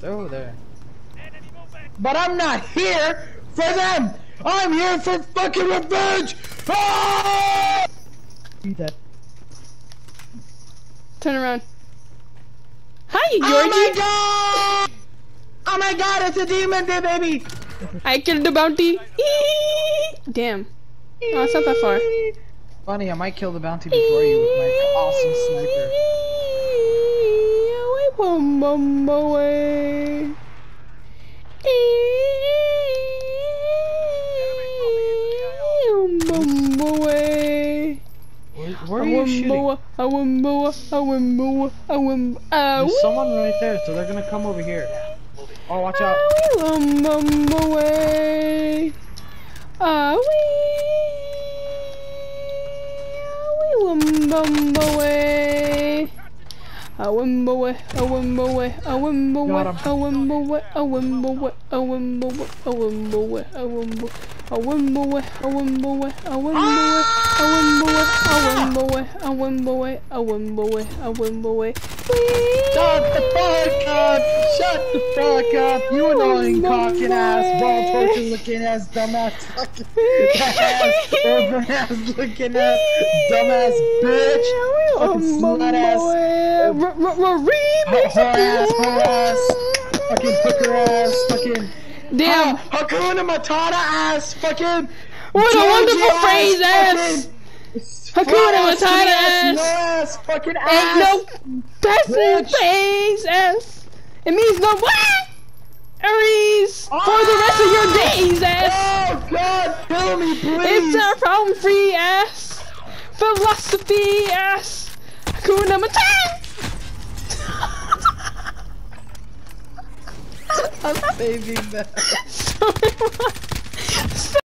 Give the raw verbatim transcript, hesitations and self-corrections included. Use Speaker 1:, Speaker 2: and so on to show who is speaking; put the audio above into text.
Speaker 1: They're over there.
Speaker 2: But I'm not here for them! I'm here for fucking revenge! Ah! You dead.
Speaker 3: Turn around. Hi, Georgie!
Speaker 2: Oh my god! Oh my god, it's a demon day, baby!
Speaker 3: I killed the bounty. Eee! Damn. Oh, it's not that far.
Speaker 1: Funny, I might kill the bounty before you with my awesome sniper.
Speaker 3: Away, boom, boom, away. Boom, away.
Speaker 1: Where, where are you shooting?
Speaker 3: I win, boa, I win, boa, I win, I
Speaker 1: There's someone right there, so they're gonna come over here. Oh, watch out.
Speaker 3: Boom, boom, away. Ah, wee. Boom, boom, away. I win, boy, I win, boy, I win, boy, I win, boy, I win, boy, I win, boy, I win, boy, I win, boy. I win, boy, I win, boy, I win, boy, I win, boy, I win, boy, I win, boy, I win, boy, I win, boy.
Speaker 2: Shut the fuck up! Shut the fuck up! You annoying cocking ass, ball torture looking ass, dumbass fucking ass, orphan ass looking ass, dumbass bitch, fucking slut ass, whore ass, whore ass, fucking hooker ass, fucking.
Speaker 3: Damn!
Speaker 2: Ha Hakuna Matata ass, fucking.
Speaker 3: What a wonderful
Speaker 2: ass,
Speaker 3: phrase, ass! Hakuna Matata ass!
Speaker 2: No ass, fucking ass!
Speaker 3: Ain't no passing phrase, ass! It means no what? Aries!
Speaker 2: Oh!
Speaker 3: For the rest of your days, ass!
Speaker 2: Oh god, kill me, please!
Speaker 3: It's a problem free, ass! Philosophy, ass! Hakuna Matata!
Speaker 1: I'm saving that.
Speaker 3: Sorry,